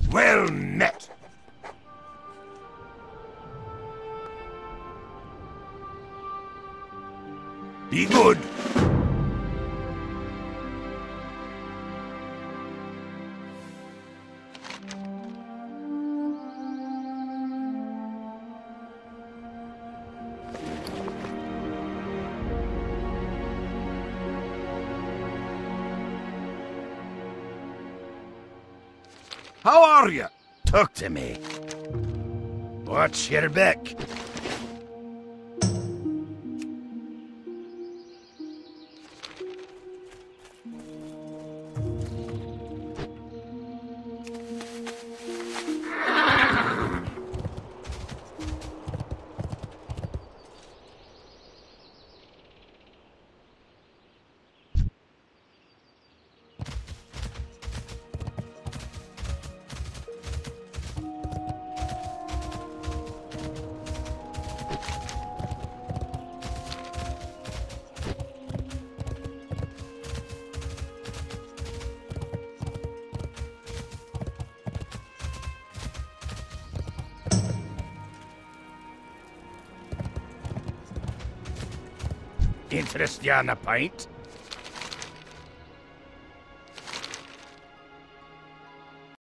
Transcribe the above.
Well met. Be good. How are you? Talk to me. Watch your back. Interest you on a pint?